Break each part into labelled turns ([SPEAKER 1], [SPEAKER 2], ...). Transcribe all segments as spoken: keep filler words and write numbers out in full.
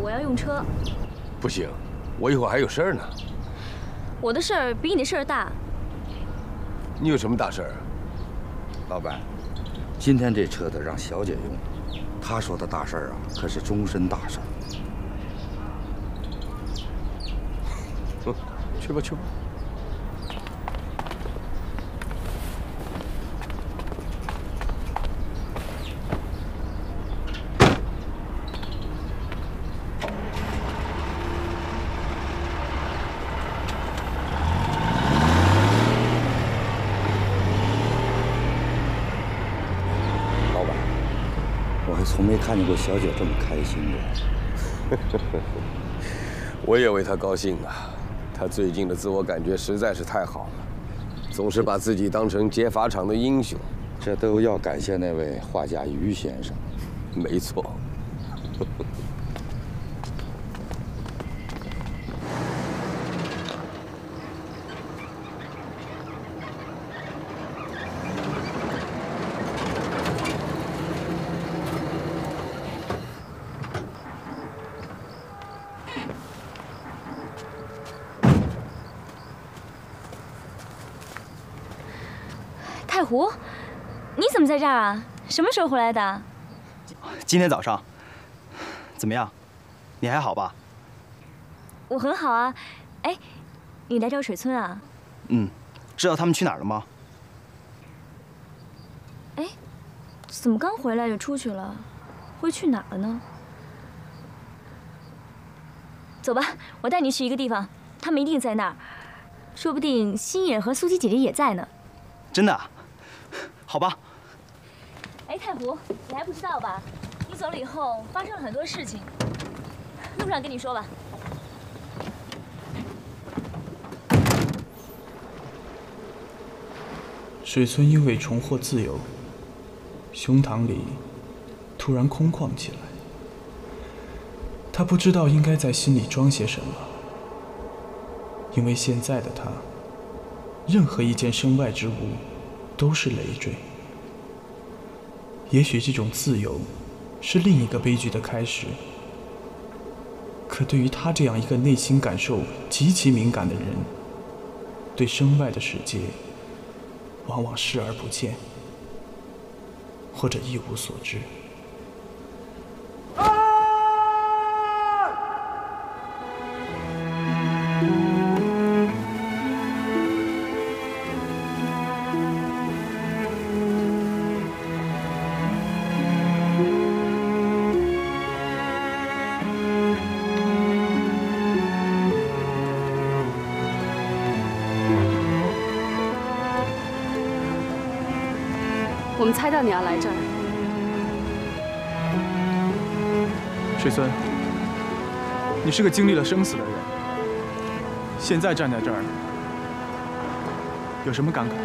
[SPEAKER 1] 我要用车。
[SPEAKER 2] 不行，我一会儿还有事儿呢。
[SPEAKER 1] 我的事儿比你的事儿大。
[SPEAKER 2] 你有什么大事儿？
[SPEAKER 3] 老板，今天这车得让小姐用，她说的大事儿啊，可是终身大事。
[SPEAKER 2] 嗯，去吧去吧。
[SPEAKER 3] 从没看见过小姐这么开心过。
[SPEAKER 2] 我也为她高兴啊！她最近的自我感觉实在是太好了，总是把自己当成劫法场的英雄。
[SPEAKER 3] 这都要感谢那位画家于先生。
[SPEAKER 2] 没错。
[SPEAKER 1] 太湖，你怎么在这儿啊？什么时候回来的？
[SPEAKER 4] 今天早上。怎么样？你还好吧？
[SPEAKER 1] 我很好啊。哎，你来找水村啊？
[SPEAKER 4] 嗯，知道他们去哪儿了吗？
[SPEAKER 1] 哎，怎么刚回来就出去了？会去哪儿呢？走吧，我带你去一个地方，他们一定在那儿。说不定星野和苏琪姐姐也在呢。
[SPEAKER 4] 真的？好吧。
[SPEAKER 1] 哎，太湖，你还不知道吧？你走了以后，发生了很多事情。路上跟你说吧。
[SPEAKER 5] 水村因为重获自由，胸膛里突然空旷起来。他不知道应该在心里装些什么，因为现在的他，任何一件身外之物都是累赘。也许这种自由是另一个悲剧的开始，可对于他这样一个内心感受极其敏感的人，对身外的世界往往视而不见，或者一无所知。
[SPEAKER 6] 我们猜到你要来这儿，
[SPEAKER 5] 水村，你是个经历了生死的人，现在站在这儿，有什么感慨？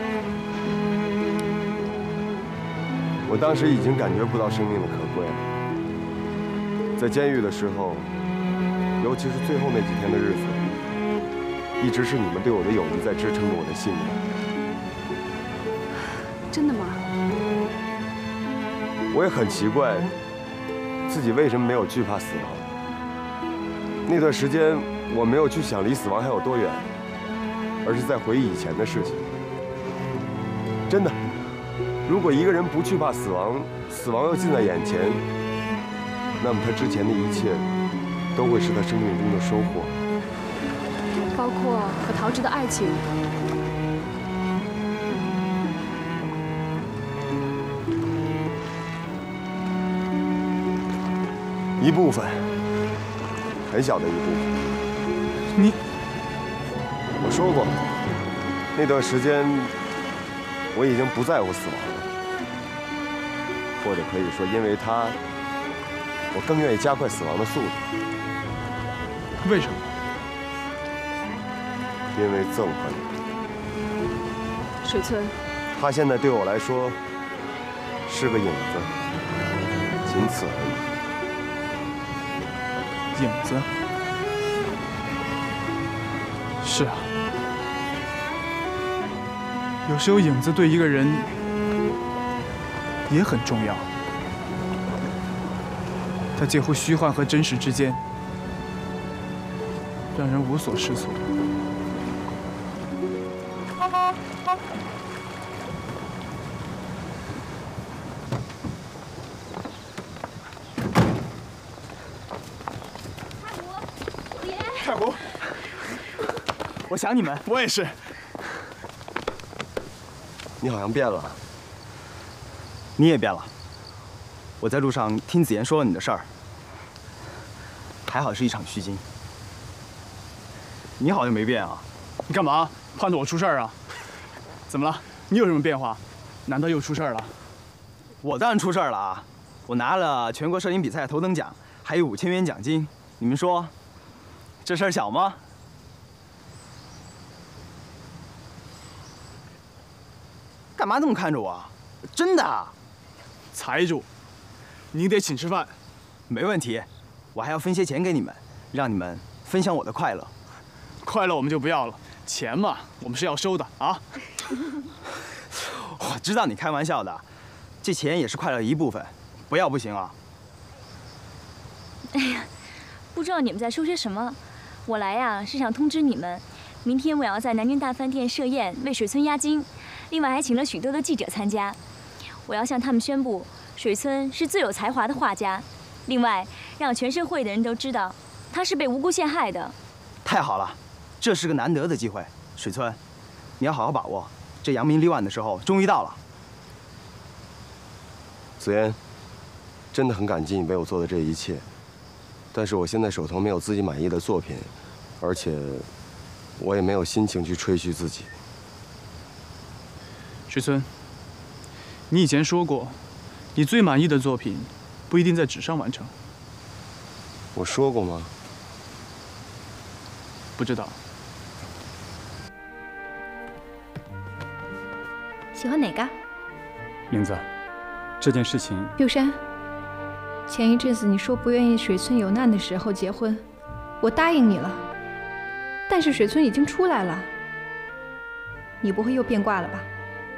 [SPEAKER 2] 我当时已经感觉不到生命的可贵了。在监狱的时候，尤其是最后那几天的日子，一直是你们对我的友谊在支撑着我的信念。
[SPEAKER 6] 真的吗？
[SPEAKER 2] 我也很奇怪，自己为什么没有惧怕死亡。那段时间，我没有去想离死亡还有多远，而是在回忆以前的事情。真的，如果一个人不惧怕死亡，死亡又近在眼前，那么他之前的一切，都会是他生命中的收获，
[SPEAKER 6] 包括和陶喆的爱情。
[SPEAKER 2] 一部分，很小的一部分。
[SPEAKER 5] 你，
[SPEAKER 2] 我说过，那段时间我已经不在乎死亡了，或者可以说，因为他，我更愿意加快死亡的速度。
[SPEAKER 5] 为什么？
[SPEAKER 2] 因为憎恨。
[SPEAKER 6] 水村，
[SPEAKER 2] 他现在对我来说是个影子，仅此而已。
[SPEAKER 5] 影子。是啊，有时候影子对一个人也很重要。 它介乎虚幻和真实之间，让人无所适从。
[SPEAKER 4] 太湖，我想你们。
[SPEAKER 5] 我也是。
[SPEAKER 2] 你好像变了。
[SPEAKER 4] 你也变了。我在路上听子言说了你的事儿，还好是一场虚惊。你好像没变啊。
[SPEAKER 5] 你干嘛盼着我出事儿啊？怎么了？你有什么变化？难道又出事儿了？
[SPEAKER 4] 我当然出事儿了啊！我拿了全国摄影比赛头等奖，还有五千元奖金。你们说，这事儿小吗？干嘛这么看着我？真的。
[SPEAKER 5] 财主，你得请吃饭。
[SPEAKER 4] 没问题，我还要分些钱给你们，让你们分享我的快乐。
[SPEAKER 5] 快乐我们就不要了，钱嘛，我们是要收的啊。
[SPEAKER 4] 我知道你开玩笑的，这钱也是快乐的一部分，不要不行啊。
[SPEAKER 1] 哎呀，不知道你们在说些什么。我来呀是想通知你们，明天我要在南京大饭店设宴为水村押金，另外还请了许多的记者参加。我要向他们宣布，水村是最有才华的画家，另外让全社会的人都知道，他是被无辜陷害的。
[SPEAKER 4] 太好了，这是个难得的机会，水村，你要好好把握。这扬名立万的时候终于到了。
[SPEAKER 2] 子言，真的很感激你为我做的这一切，但是我现在手头没有自己满意的作品，而且我也没有心情去吹嘘自己。
[SPEAKER 5] 水村，你以前说过，你最满意的作品不一定在纸上完成。
[SPEAKER 2] 我说过吗？
[SPEAKER 5] 不知道。
[SPEAKER 6] 喜欢哪个？
[SPEAKER 7] 玲子，这件事情，
[SPEAKER 6] 六山，前一阵子你说不愿意水村有难的时候结婚，我答应你了。但是水村已经出来了，你不会又变卦了吧？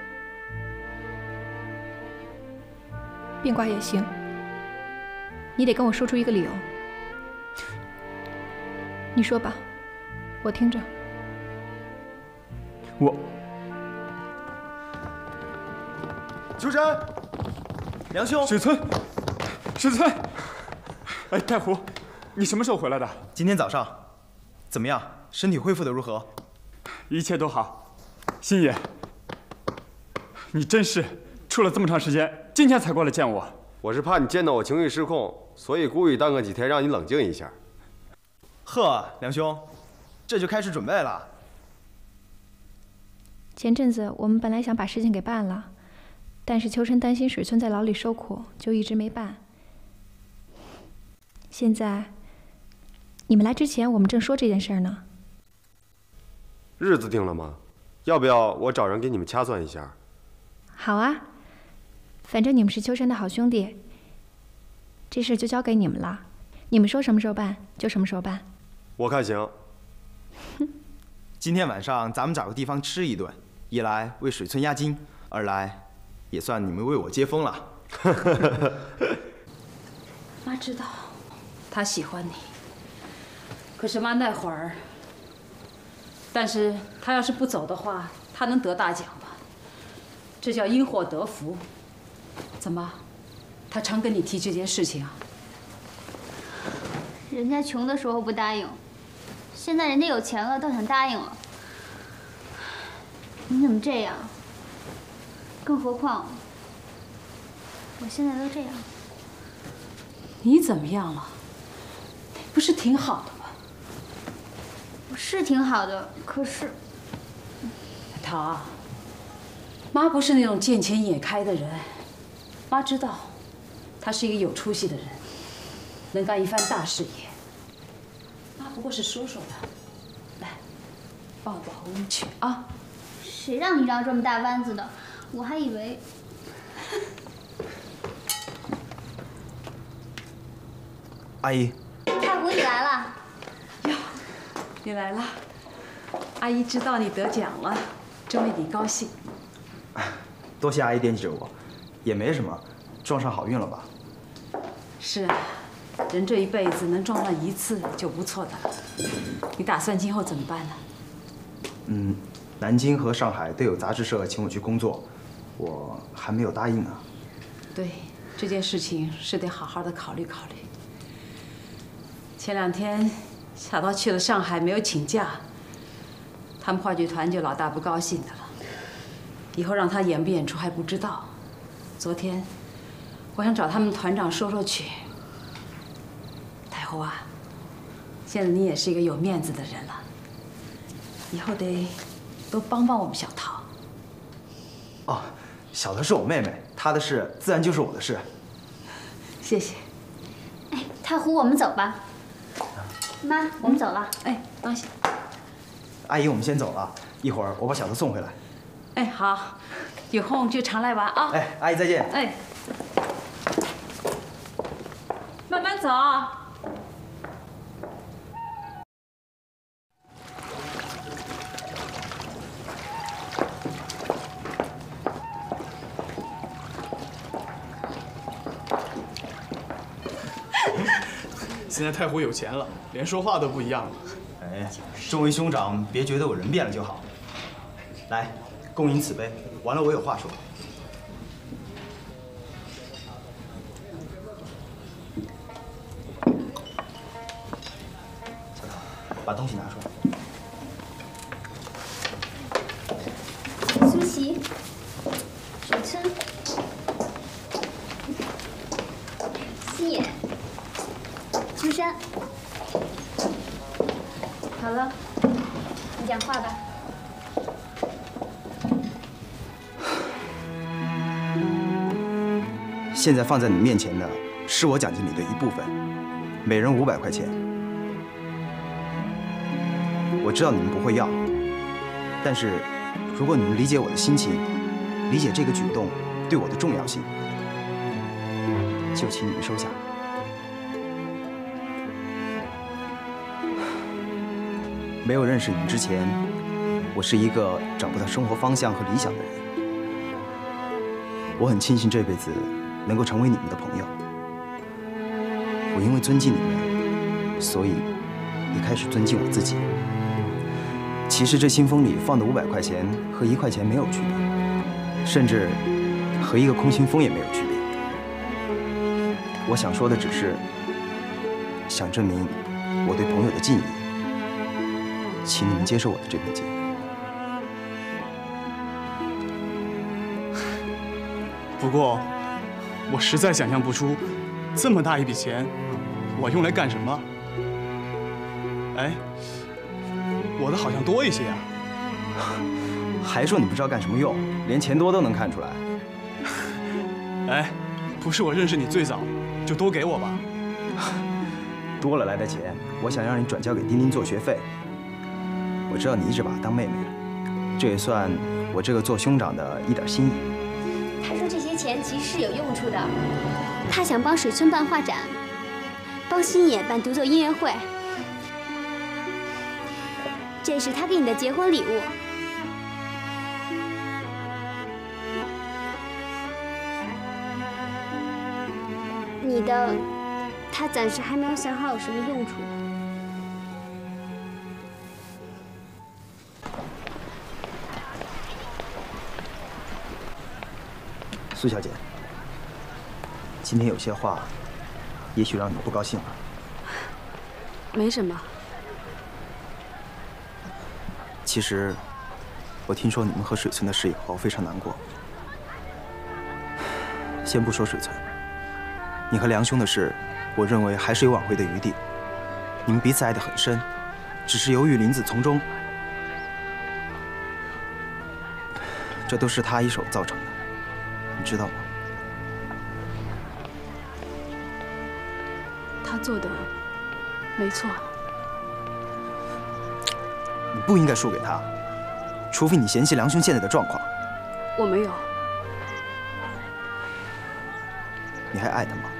[SPEAKER 6] 变卦也行，你得跟我说出一个理由。你说吧，我听着。
[SPEAKER 7] 我。
[SPEAKER 4] 秋山，梁兄，
[SPEAKER 7] 水村，水村，哎，太湖，你什么时候回来的？
[SPEAKER 4] 今天早上，怎么样？身体恢复的如何？
[SPEAKER 7] 一切都好。星爷，你真是出了这么长时间，今天才过来见我。
[SPEAKER 2] 我是怕你见到我情绪失控，所以故意耽搁几天，让你冷静一下。
[SPEAKER 4] 呵，梁兄，这就开始准备了。
[SPEAKER 6] 前阵子我们本来想把事情给办了。但是秋生担心水村在牢里受苦，就一直没办。现在，你们来之前，我们正说这件事呢。
[SPEAKER 2] 日子定了吗？要不要我找人给你们掐算一下？
[SPEAKER 6] 好啊，反正你们是秋生的好兄弟，这事就交给你们了。你们说什么时候办，就什么时候办。
[SPEAKER 2] 我看行。
[SPEAKER 4] 今天晚上咱们找个地方吃一顿，一来为水村押金，二来。也算你们为我接风了。
[SPEAKER 8] 妈知道，他喜欢你。可是妈那会儿，但是他要是不走的话，他能得大奖吗？这叫因祸得福。怎么，他常跟你提这件事情啊？
[SPEAKER 9] 人家穷的时候不答应，现在人家有钱了倒想答应了。你怎么这样？更何况，我现在都这样。
[SPEAKER 8] 你怎么样了？不是挺好的吗？
[SPEAKER 9] 我是挺好的，可是……
[SPEAKER 8] 桃啊，妈不是那种见钱眼开的人，妈知道，他是一个有出息的人，能干一番大事业。妈不过是说说的，来，抱抱我去啊！
[SPEAKER 9] 谁让你绕这么大弯子的？我还以为……
[SPEAKER 4] 阿姨，
[SPEAKER 9] 太湖，你来了。
[SPEAKER 8] 哟，你来了，阿姨知道你得奖了，真为你高兴。
[SPEAKER 4] 多谢阿姨惦记着我，也没什么，撞上好运了吧？
[SPEAKER 8] 是啊， 人这一辈子能撞上一次就不错的了。你打算今后怎么办呢？
[SPEAKER 4] 嗯，南京和上海都有杂志社请我去工作，我还没有答应呢。
[SPEAKER 8] 对，这件事情是得好好的考虑考虑。前两天小涛去了上海，没有请假，他们话剧团就老大不高兴的了。以后让他演不演出还不知道。昨天我想找他们团长说说去。太后啊，现在你也是一个有面子的人了，以后得多帮帮我们小涛。
[SPEAKER 4] 哦，小的是我妹妹，她的事自然就是我的事。
[SPEAKER 8] 谢谢。
[SPEAKER 9] 哎，太湖，我们走吧。妈，我们走了。
[SPEAKER 8] 哎，放心。
[SPEAKER 4] 阿姨，我们先走了，一会儿我把小的送回来。
[SPEAKER 8] 哎，好，有空就常来玩啊。
[SPEAKER 4] 哎，阿姨再见。
[SPEAKER 8] 哎，慢慢走。
[SPEAKER 5] 现在太湖有钱了，连说话都不一样了。
[SPEAKER 4] 哎，众位兄长，别觉得我人变了就好。来，共饮此杯。完了，我有话说。小涛，把东西拿出
[SPEAKER 9] 来。苏琪，水村，西野，朱山。好了，你讲话吧。
[SPEAKER 4] 现在放在你面前的是我奖金里的一部分，每人五百块钱。我知道你们不会要，但是如果你们理解我的心情，理解这个举动对我的重要性，就请你们收下。没有认识你们之前，我是一个找不到生活方向和理想的人。我很庆幸这辈子能够成为你们的朋友。我因为尊敬你们，所以也开始尊敬我自己。其实这信封里放的五百块钱和一块钱没有区别，甚至和一个空信封也没有区别。我想说的只是，想证明我对朋友的敬意。请你们接受我的这份敬意。
[SPEAKER 5] 不过，我实在想象不出，这么大一笔钱，我用来干什么？哎，我的好像多一些啊。
[SPEAKER 4] 还说你不知道干什么用，连钱多都能看出来。
[SPEAKER 5] 哎，不是我认识你最早，就多给我吧。
[SPEAKER 4] 多了来的钱，我想让你转交给丁丁做学费。我知道你一直把她当妹妹，这也算我这个做兄长的一点心意。
[SPEAKER 9] 他说这些钱其实是有用处的，他想帮水村办画展，帮星野办独奏音乐会，这是他给你的结婚礼物。你的，他暂时还没有想好有什么用处。
[SPEAKER 4] 苏小姐，今天有些话，也许让你不高兴了。
[SPEAKER 10] 没什么。
[SPEAKER 4] 其实，我听说你们和水村的事以后，非常难过。先不说水村，你和梁兄的事，我认为还是有挽回的余地。你们彼此爱得很深，只是由于林子从中，这都是他一手造成的。你知道吗？
[SPEAKER 10] 他做的没错。
[SPEAKER 4] 你不应该输给他，除非你嫌弃梁兄现在的状况。
[SPEAKER 10] 我没有。
[SPEAKER 4] 你还爱他吗？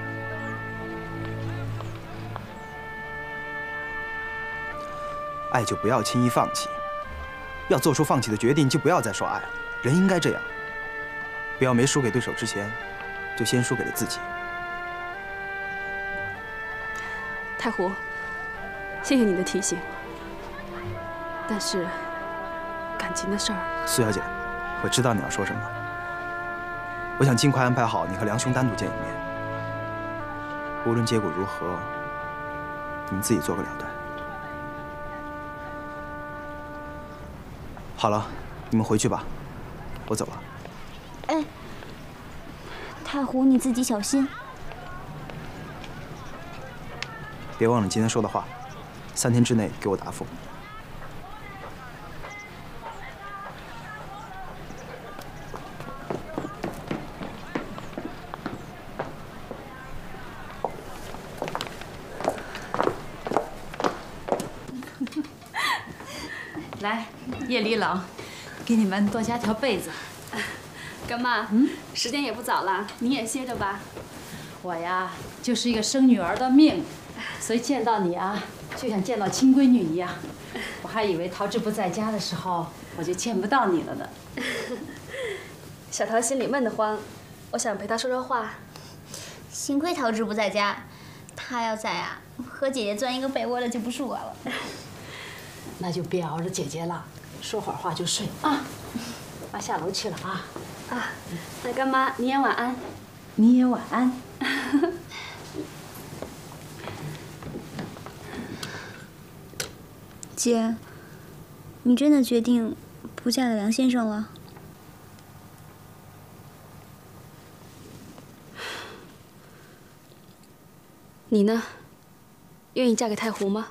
[SPEAKER 4] 爱就不要轻易放弃，要做出放弃的决定，就不要再说爱。人应该这样。不要没输给对手之前，就先输给了自己。
[SPEAKER 10] 太湖，谢谢你的提醒。但是感情的事儿，
[SPEAKER 4] 苏小姐，我知道你要说什么。我想尽快安排好你和梁兄单独见一面。无论结果如何，你们自己做个了断。好了，你们回去吧，我走了。
[SPEAKER 9] 哎，太湖，你自己小心。
[SPEAKER 4] 别忘了今天说的话，三天之内给我答复。
[SPEAKER 8] 来，夜里冷，给你们多加条被子。
[SPEAKER 10] 干妈，嗯，时间也不早了，你也歇着吧。
[SPEAKER 8] 我呀，就是一个生女儿的命，所以见到你啊，就像见到亲闺女一样。我还以为桃枝不在家的时候，我就见不到你了呢。
[SPEAKER 10] 小桃心里闷得慌，我想陪她说说话。
[SPEAKER 9] 幸亏桃枝不在家，她要在啊，和姐姐钻一个被窝的就不是我了。
[SPEAKER 8] 那就别熬着姐姐了，说会儿话就睡啊。妈下楼去了啊。
[SPEAKER 10] 啊，那干妈你也晚安。
[SPEAKER 8] 你也晚安。
[SPEAKER 9] 姐，你真的决定不嫁给梁先生了？
[SPEAKER 10] 你呢？愿意嫁给太湖吗？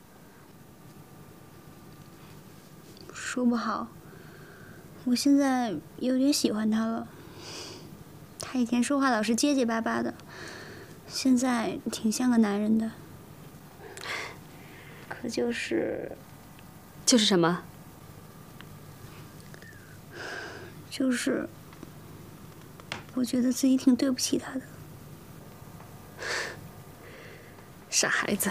[SPEAKER 9] 说不好，我现在有点喜欢他了。他以前说话老是结结巴巴的，现在挺像个男人的。可就是，
[SPEAKER 10] 就是什么？
[SPEAKER 9] 就是，我觉得自己挺对不起他的。
[SPEAKER 10] 傻孩子。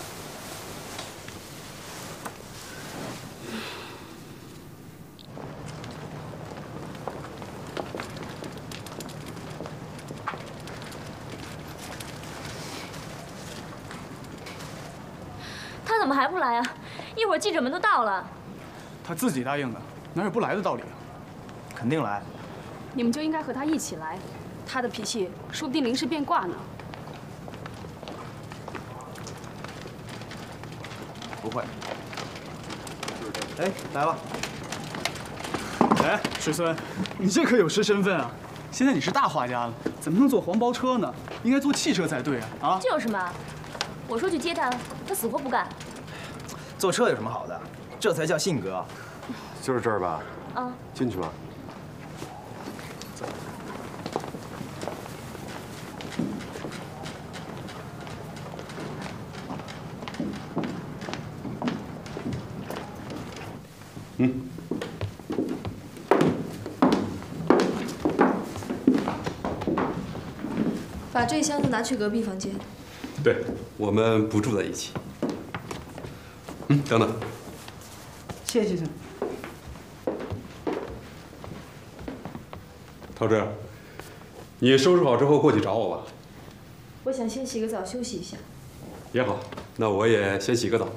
[SPEAKER 1] 他怎么还不来啊？一会儿记者们都到了。
[SPEAKER 5] 他自己答应的，哪有不来的道理啊？肯定来。
[SPEAKER 10] 你们就应该和他一起来，他的脾气说不定临时变卦呢。
[SPEAKER 4] 不会。哎，来了。
[SPEAKER 5] 哎，水孙，你这可有失身份啊！现在你是大画家了，怎么能坐黄包车呢？应该坐汽车才对啊！啊？
[SPEAKER 1] 就是嘛，我说去接他，他死活不干。
[SPEAKER 4] 坐车有什么好的？这才叫性格。
[SPEAKER 2] 就是这儿吧？
[SPEAKER 1] 啊。
[SPEAKER 2] 进去吧。
[SPEAKER 5] 走。
[SPEAKER 2] 嗯。
[SPEAKER 11] 把这箱子拿去隔壁房间。
[SPEAKER 12] 对，我们不住在一起。嗯，等等。
[SPEAKER 5] 谢谢先生。
[SPEAKER 12] 桃枝，你收拾好之后过去找我吧。
[SPEAKER 11] 我想先洗个澡休息一下。
[SPEAKER 12] 也好，那我也先洗个澡。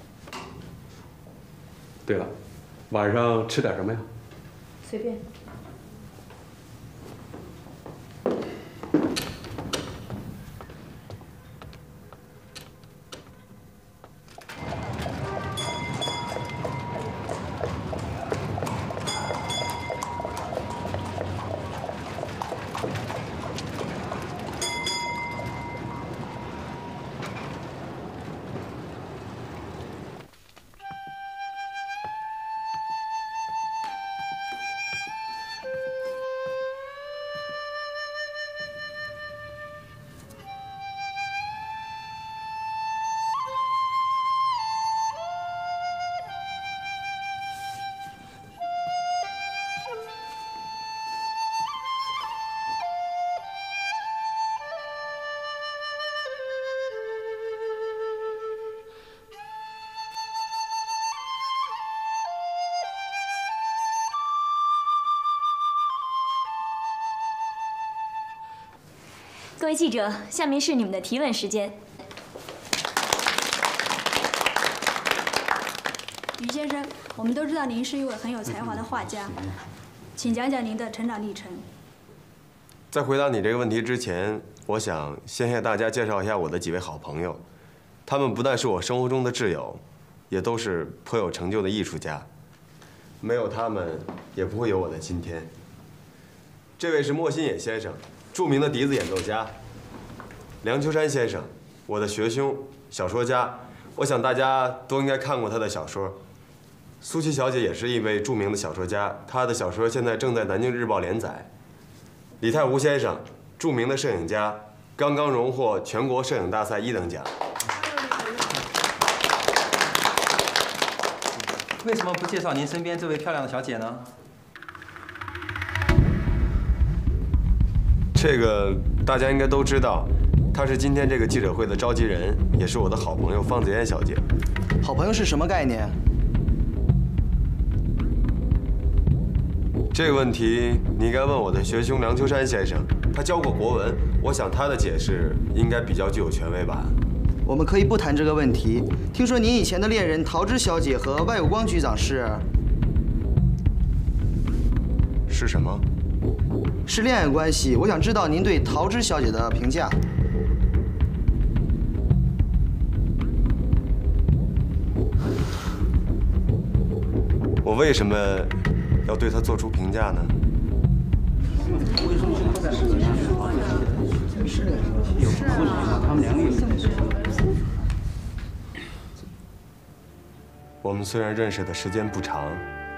[SPEAKER 12] 对了，晚上吃点什么呀？
[SPEAKER 11] 随便。
[SPEAKER 1] 各位记者，下面是你们的提问时间。
[SPEAKER 9] 于先生，我们都知道您是一位很有才华的画家，请讲讲您的成长历程。
[SPEAKER 2] 在回答你这个问题之前，我想先向大家介绍一下我的几位好朋友，他们不但是我生活中的挚友，也都是颇有成就的艺术家。没有他们，也不会有我的今天。这位是莫心野先生，著名的笛子演奏家；梁秋山先生，我的学兄，小说家。我想大家都应该看过他的小说。苏琪小姐也是一位著名的小说家，她的小说现在正在《南京日报》连载。李太湖先生，著名的摄影家，刚刚荣获全国摄影大赛一等奖。
[SPEAKER 13] 为什么不介绍您身边这位漂亮的小姐呢？
[SPEAKER 2] 这个大家应该都知道，她是今天这个记者会的召集人，也是我的好朋友方子嫣小姐。
[SPEAKER 4] 好朋友是什么概念？
[SPEAKER 2] 这个问题你应该问我的学兄梁秋山先生，他教过国文，我想他的解释应该比较具有权威吧。
[SPEAKER 4] 我们可以不谈这个问题。听说您以前的恋人桃枝小姐和外有光局长是……
[SPEAKER 2] 是什么？
[SPEAKER 4] 是恋爱关系。我想知道您对桃枝小姐的评价。
[SPEAKER 2] 我为什么要对她做出评价呢？我们虽然认识的时间不长，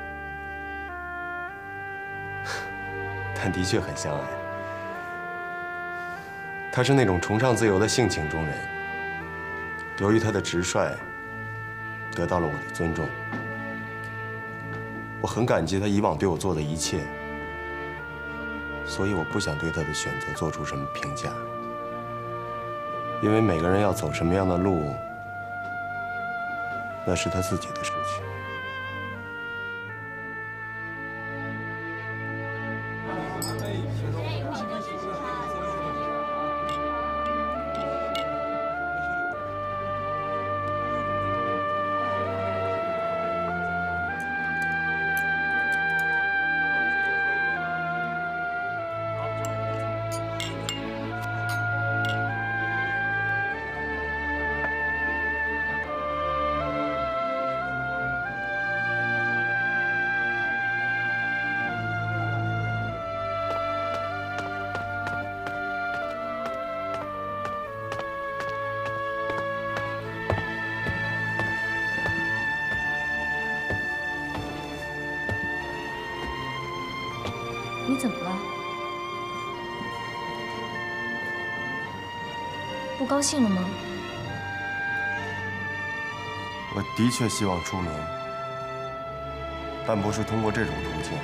[SPEAKER 2] 但的确很相爱。她是那种崇尚自由的性情中人，由于她的直率，得到了我的尊重。我很感激她以往对我做的一切，所以我不想对她的选择做出什么评价，因为每个人要走什么样的路，那是他自己的事情。
[SPEAKER 1] 你怎么了？不高兴了吗？
[SPEAKER 2] 我的确希望出名，但不是通过这种途径。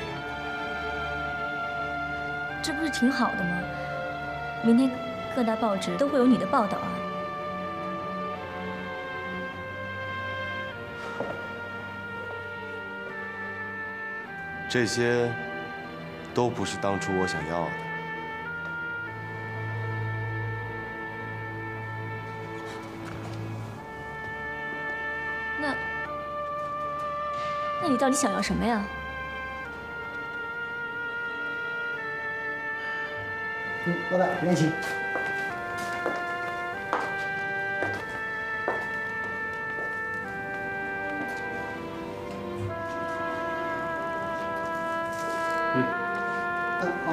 [SPEAKER 1] 这不是挺好的吗？明天各大报纸都会有你的报道啊。
[SPEAKER 2] 这些都不是当初我想要的。
[SPEAKER 1] 那，那你到底想要什么呀？
[SPEAKER 4] 嗯，老板，练习。嗯，好。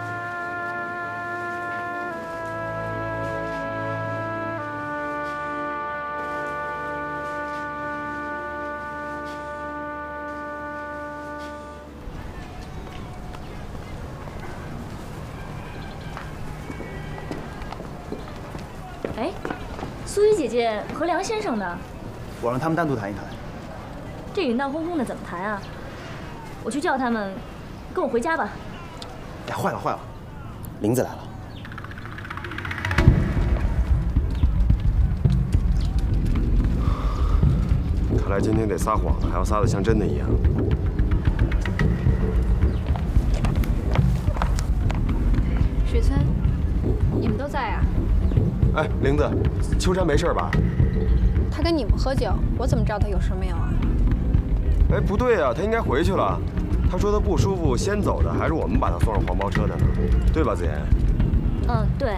[SPEAKER 1] 哎，苏雨姐姐和梁先生呢？
[SPEAKER 4] 我让他们单独谈一谈。
[SPEAKER 1] 这云闹哄哄的怎么谈啊？我去叫他们，跟我回家吧。
[SPEAKER 4] 哎，坏了坏了，林子来了。
[SPEAKER 2] 看来今天得撒谎了，还要撒得像真的一样。
[SPEAKER 6] 水村，你们都在啊？
[SPEAKER 2] 哎，玲子，秋山没事吧？
[SPEAKER 6] 他跟你们喝酒，我怎么知道他有事没有啊？
[SPEAKER 2] 哎，不对啊，他应该回去了。他说他不舒服，先走的，还是我们把他送上黄包车的呢，对吧，子妍？
[SPEAKER 1] 嗯，对。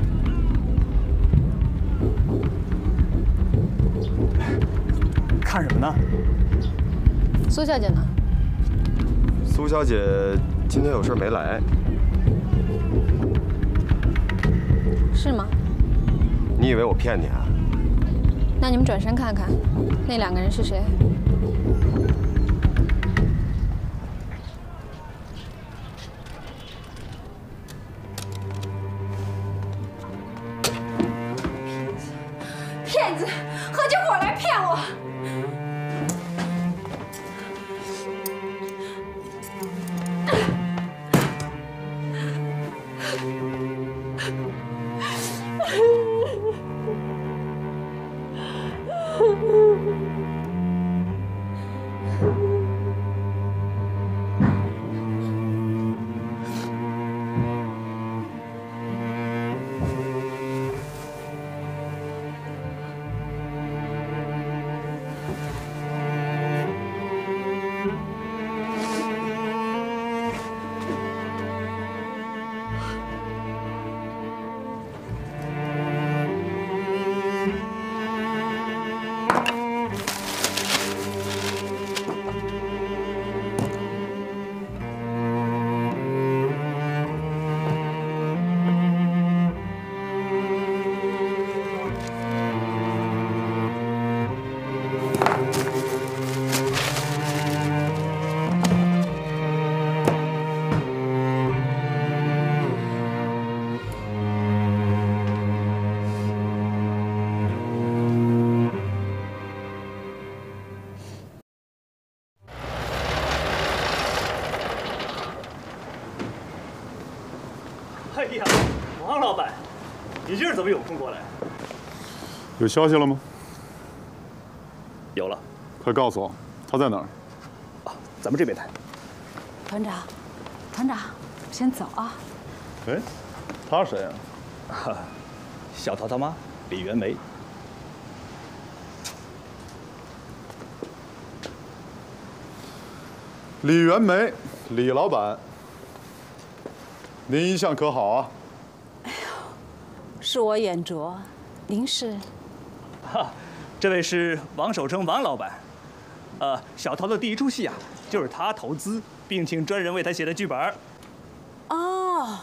[SPEAKER 7] 看什么呢？
[SPEAKER 10] 苏小姐呢？
[SPEAKER 2] 苏小姐今天有事没来。
[SPEAKER 10] 是吗？
[SPEAKER 2] 你以为我骗你啊？
[SPEAKER 10] 那你们转身看看，那两个人是谁？
[SPEAKER 6] 骗子，合起伙来骗我！
[SPEAKER 14] 哎呀，王老板，你今儿怎么有空过来？
[SPEAKER 15] 有消息了吗？
[SPEAKER 14] 有了，
[SPEAKER 15] 快告诉我，他在哪儿？
[SPEAKER 14] 啊，咱们这边谈。
[SPEAKER 8] 团长，团长，先走啊。
[SPEAKER 15] 哎，他谁啊？
[SPEAKER 14] 哈，小桃他妈李元梅。
[SPEAKER 15] 李元梅，李老板，您一向可好啊？
[SPEAKER 8] 是我眼拙，您是？
[SPEAKER 14] 哈，这位是王守成王老板。呃，小桃的第一出戏啊，就是他投资，并请专人为他写的剧本。
[SPEAKER 8] 哦，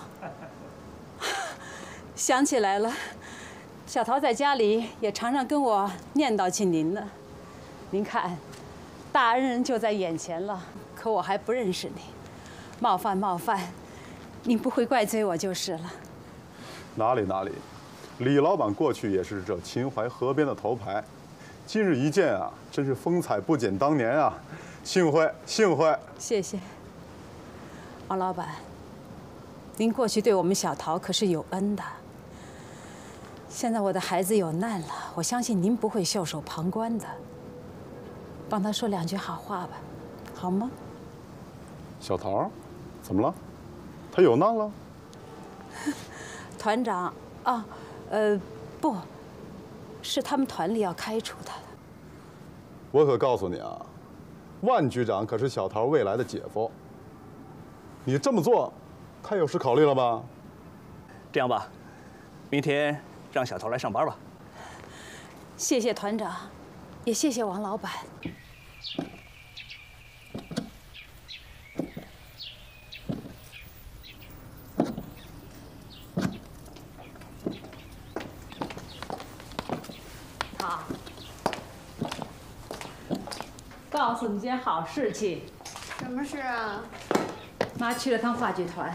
[SPEAKER 8] 想起来了，小桃在家里也常常跟我念叨起您呢。您看，大恩人就在眼前了，可我还不认识你，冒犯冒犯，您不会怪罪我就是了。
[SPEAKER 15] 哪里哪里，李老板过去也是这秦淮河边的头牌，今日一见啊，真是风采不减当年啊！幸会幸会。
[SPEAKER 8] 谢谢，王老板，您过去对我们小桃可是有恩的。现在我的孩子有难了，我相信您不会袖手旁观的，帮他说两句好话吧，好吗？
[SPEAKER 15] 小桃，怎么了？他有难了？
[SPEAKER 8] 团长啊，呃，不，是他们团里要开除他的。
[SPEAKER 15] 我可告诉你啊，万局长可是小桃未来的姐夫。你这么做，太有失考虑了吧？
[SPEAKER 14] 这样吧，明天让小桃来上班吧。
[SPEAKER 8] 谢谢团长，也谢谢王老板。好，告诉你件好事情。
[SPEAKER 9] 什么事啊？
[SPEAKER 8] 妈去了趟话剧团。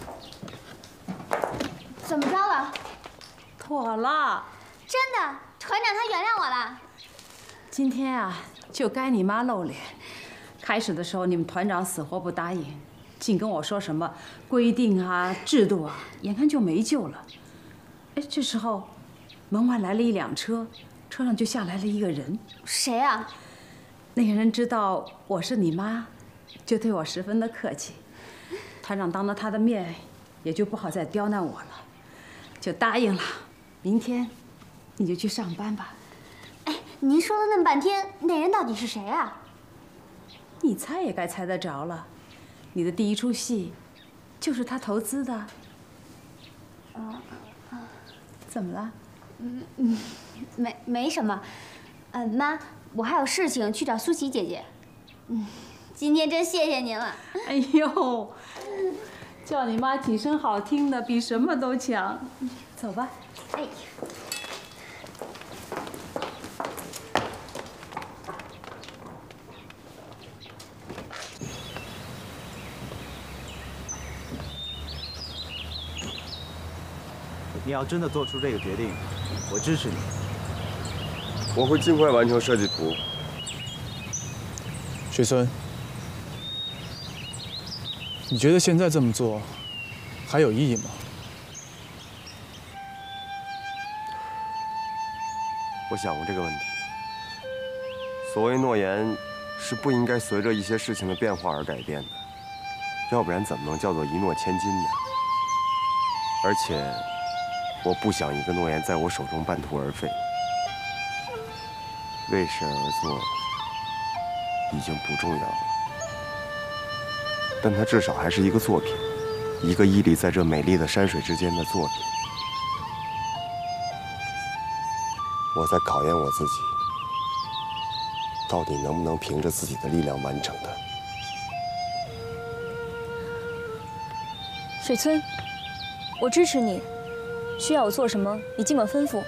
[SPEAKER 9] 怎么着了？
[SPEAKER 8] 妥了。
[SPEAKER 9] 真的，团长他原谅我了。
[SPEAKER 8] 今天啊，就该你妈露脸。开始的时候，你们团长死活不答应，净跟我说什么规定啊、制度啊，眼看就没救了。哎，这时候，门外来了一辆车，车上就下来了一个人。
[SPEAKER 9] 谁啊？
[SPEAKER 8] 那个人知道我是你妈，就对我十分的客气。团长当着他的面，也就不好再刁难我了，就答应了。明天，你就去上班吧。
[SPEAKER 9] 哎，您说了那么半天，那人到底是谁啊？
[SPEAKER 8] 你猜也该猜得着了，你的第一出戏就是他投资的。
[SPEAKER 9] 啊啊！
[SPEAKER 8] 怎么了？
[SPEAKER 9] 嗯嗯，没没什么。嗯，妈，我还有事情去找苏琪姐姐。嗯，今天真谢谢您了。
[SPEAKER 8] 哎呦，叫你妈几声好听的，比什么都强。走吧。
[SPEAKER 9] 哎。
[SPEAKER 4] 你要真的做出这个决定，我支持你。
[SPEAKER 2] 我会尽快完成设计图。
[SPEAKER 5] 水村，你觉得现在这么做还有意义吗？
[SPEAKER 2] 我想过这个问题。所谓诺言，是不应该随着一些事情的变化而改变的，要不然怎么能叫做一诺千金呢？而且。 我不想一个诺言在我手中半途而废。为谁而做，已经不重要了。但它至少还是一个作品，一个屹立在这美丽的山水之间的作品。我在考验我自己，到底能不能凭着自己的力量完成它。
[SPEAKER 1] 水村，我支持你。 需要我做什么，你尽管吩咐。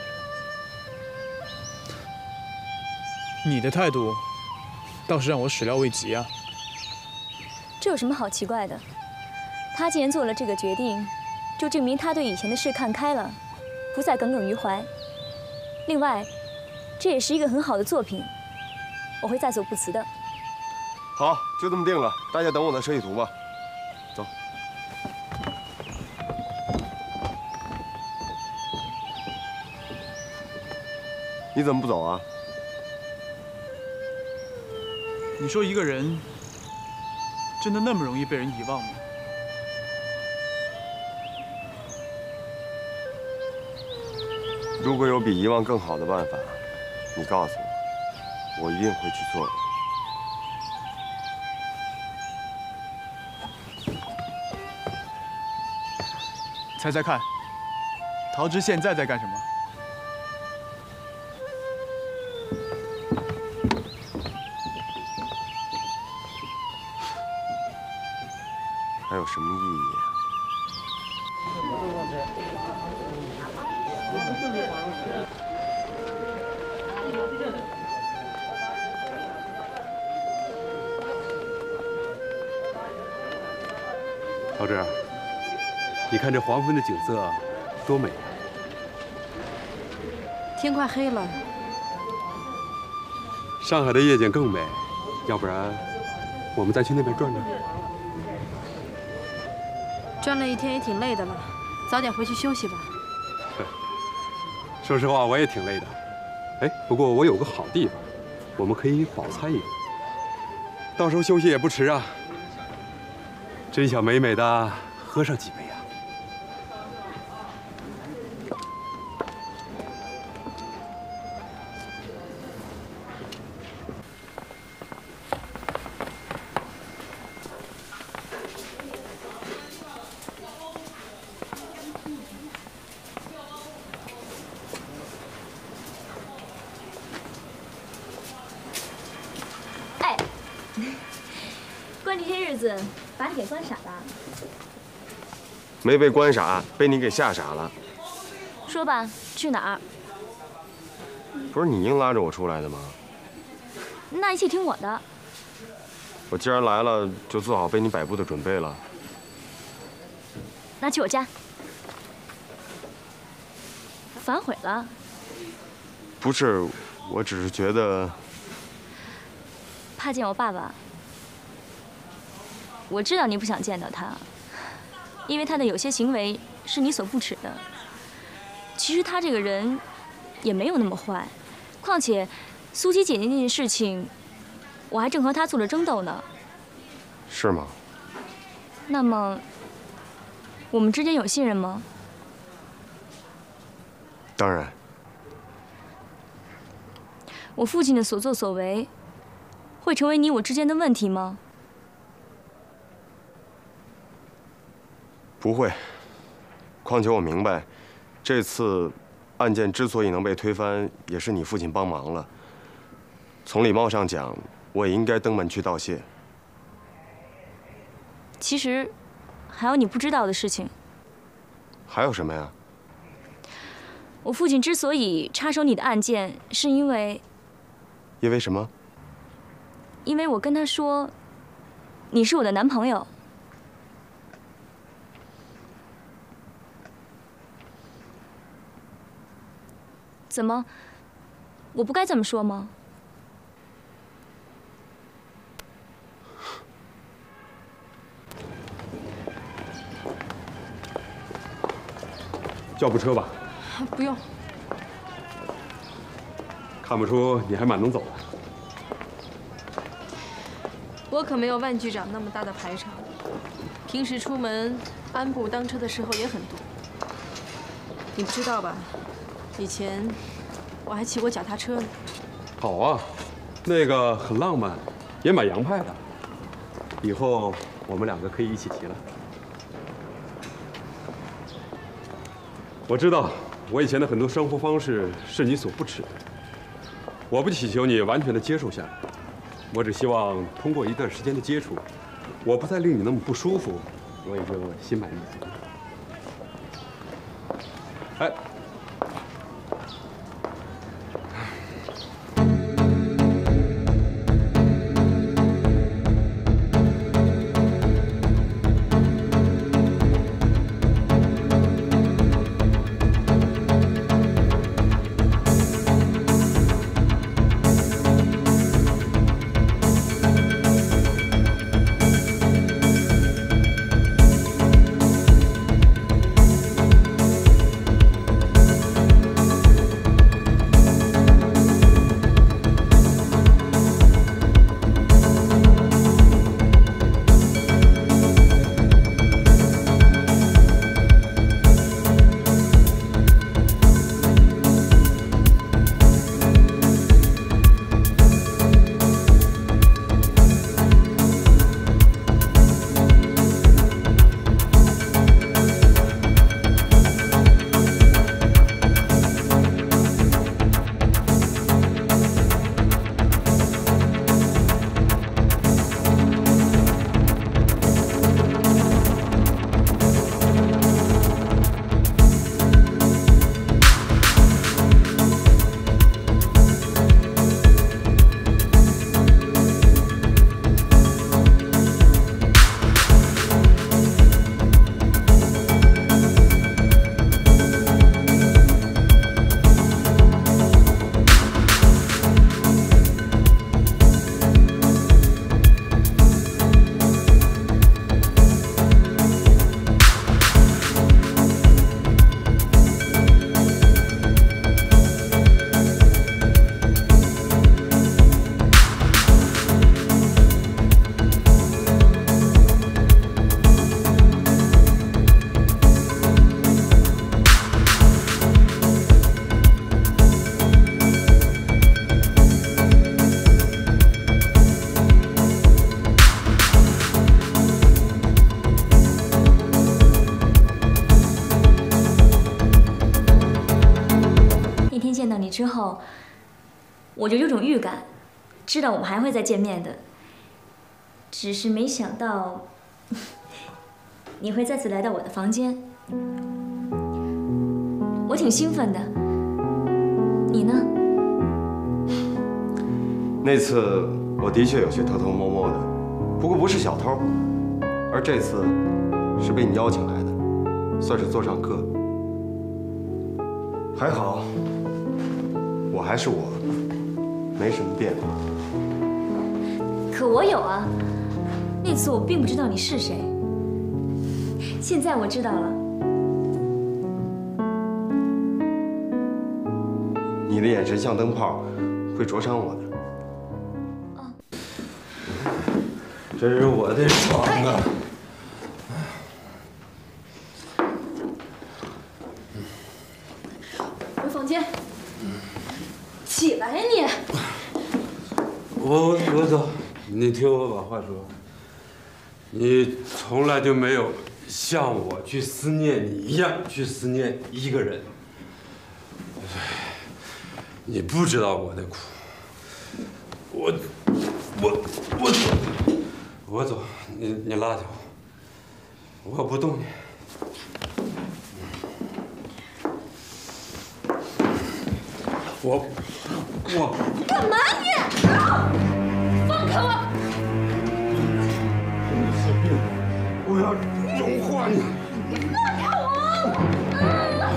[SPEAKER 5] 你的态度倒是让我始料未及啊！
[SPEAKER 1] 这有什么好奇怪的？他既然做了这个决定，就证明他对以前的事看开了，不再耿耿于怀。另外，这也是一个很好的作品，我会在所不辞的。
[SPEAKER 2] 好，就这么定了，大家等我的设计图吧。走。 你怎么不走啊？
[SPEAKER 5] 你说一个人真的那么容易被人遗忘吗？
[SPEAKER 2] 如果有比遗忘更好的办法，你告诉我，我一定会去做的。
[SPEAKER 5] 猜猜看，陶之现在在干什么？
[SPEAKER 2] 还有什么意义？
[SPEAKER 12] 陶志，你看这黄昏的景色多美啊！
[SPEAKER 8] 天快黑了，
[SPEAKER 12] 上海的夜景更美，要不然我们再去那边转转。
[SPEAKER 10] 转了一天也挺累的了，早点回去休息吧。
[SPEAKER 12] 说实话，我也挺累的。哎，不过我有个好地方，我们可以饱餐一顿，到时候休息也不迟啊。真想美美的喝上几杯啊！
[SPEAKER 1] 关这些日子把你给关傻了。
[SPEAKER 2] 没被关傻，被你给吓傻了。
[SPEAKER 1] 说吧，去哪儿？
[SPEAKER 2] 不是你硬拉着我出来的吗？
[SPEAKER 1] 那一切听我的。
[SPEAKER 2] 我既然来了，就做好被你摆布的准备了。
[SPEAKER 1] 那去我家。反悔了？
[SPEAKER 2] 不是，我只是觉得
[SPEAKER 1] 怕见我爸爸。我知道你不想见到他，因为他的有些行为是你所不齿的。其实他这个人也没有那么坏，况且苏琪姐姐那件事情，我还正和他做着争斗呢。
[SPEAKER 2] 是吗？
[SPEAKER 1] 那么，我们之间有信任吗？
[SPEAKER 2] 当然。
[SPEAKER 1] 我父亲的所作所为， 会成为你我之间的问题吗？
[SPEAKER 2] 不会。况且我明白，这次案件之所以能被推翻，也是你父亲帮忙了。从礼貌上讲，我也应该登门去道谢。
[SPEAKER 1] 其实，还有你不知道的事情。
[SPEAKER 2] 还有什么呀？
[SPEAKER 1] 我父亲之所以插手你的案件，是因为……
[SPEAKER 2] 因为什么？
[SPEAKER 1] 因为我跟他说，你是我的男朋友。怎么？我不该这么说吗？
[SPEAKER 12] 叫部车吧。
[SPEAKER 10] 不用。
[SPEAKER 12] 看不出你还蛮能走的。
[SPEAKER 11] 我可没有万局长那么大的排场，平时出门鞍步当车的时候也很多。你不知道吧？以前我还骑过脚踏车呢。
[SPEAKER 12] 好啊，那个很浪漫，也蛮洋派的。以后我们两个可以一起骑了。我知道，我以前的很多生活方式是你所不齿的。我不祈求你完全的接受下来，我只希望通过一段时间的接触，我不再令你那么不舒服，我也就心满意足。哎。
[SPEAKER 1] 之后，我就有种预感，知道我们还会再见面的。只是没想到，你会再次来到我的房间，我挺兴奋的。你呢？
[SPEAKER 2] 那次我的确有些偷偷摸摸的，不过不是小偷，而这次是被你邀请来的，算是做上客。还好。 我还是我，没什么变化。
[SPEAKER 1] 可我有啊，那次我并不知道你是谁，现在我知道了。
[SPEAKER 2] 你的眼神像灯泡，会灼伤我的。
[SPEAKER 3] 哦，这是我的床啊。
[SPEAKER 11] 回房间。 起来呀你！
[SPEAKER 3] 我我走。
[SPEAKER 12] 你听我把话说，你从来就没有像我去思念你一样去思念一个人。你不知道我的苦。我，我，我走，我走，你你拉着我，我不动你。我，我。
[SPEAKER 16] 干嘛你？啊！放开我！
[SPEAKER 12] 我要融化你！
[SPEAKER 16] 你放开我！啊！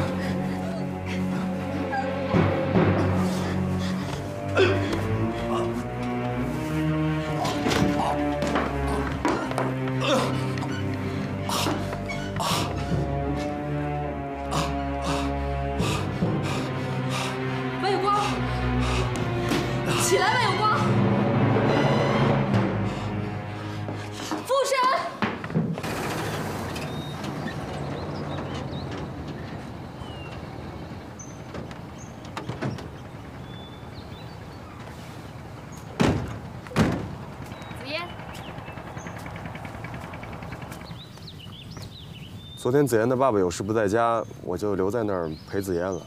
[SPEAKER 11] 万有光，起来，万有光！附身！
[SPEAKER 1] 子嫣，
[SPEAKER 2] 昨天子妍的爸爸有事不在家，我就留在那儿陪子妍了。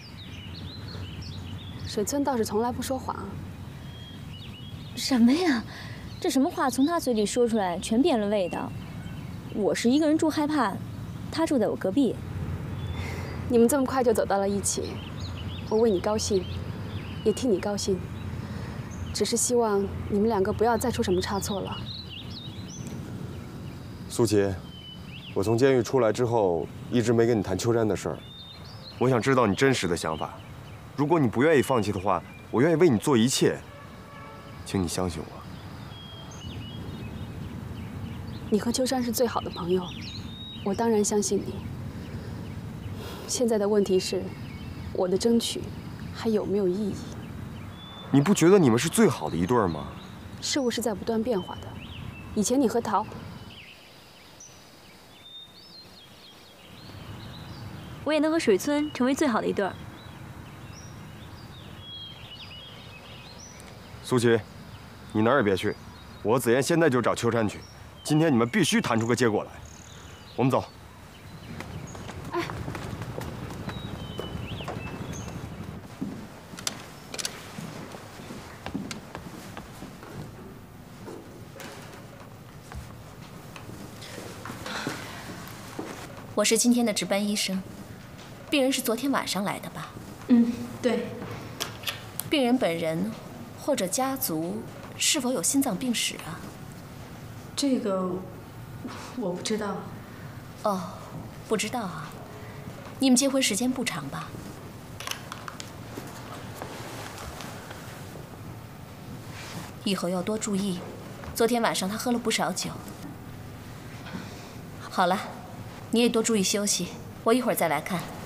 [SPEAKER 10] 水村倒是从来不说谎。
[SPEAKER 1] 什么呀？这什么话从他嘴里说出来，全变了味道。我是一个人住害怕，他住在我隔壁。
[SPEAKER 10] 你们这么快就走到了一起，我为你高兴，也替你高兴。只是希望你们两个不要再出什么差错了。
[SPEAKER 2] 苏琪，我从监狱出来之后，一直没跟你谈秋山的事儿。我想知道你真实的想法。如果你不愿意放弃的话，我愿意为你做一切。请你相信我。
[SPEAKER 10] 你和秋山是最好的朋友，我当然相信你。现在的问题是，我的争取还有没有意义？
[SPEAKER 2] 你不觉得你们是最好的一对儿吗？
[SPEAKER 10] 事物是在不断变化的。以前你和陶，
[SPEAKER 1] 我也能和水村成为最好的一对儿。
[SPEAKER 2] 苏琪，你哪儿也别去，我和子妍现在就找秋山去。今天你们必须谈出个结果来。我们走。
[SPEAKER 10] 哎，
[SPEAKER 17] 我是今天的值班医生，病人是昨天晚上来的吧？
[SPEAKER 11] 嗯，对。
[SPEAKER 17] 病人本人或者家族是否有心脏病史啊？
[SPEAKER 11] 这个我不知道。
[SPEAKER 17] 哦，不知道啊。你们结婚时间不长吧？以后要多注意。昨天晚上他喝了不少酒。好了，你也多注意休息。我一会儿再来看。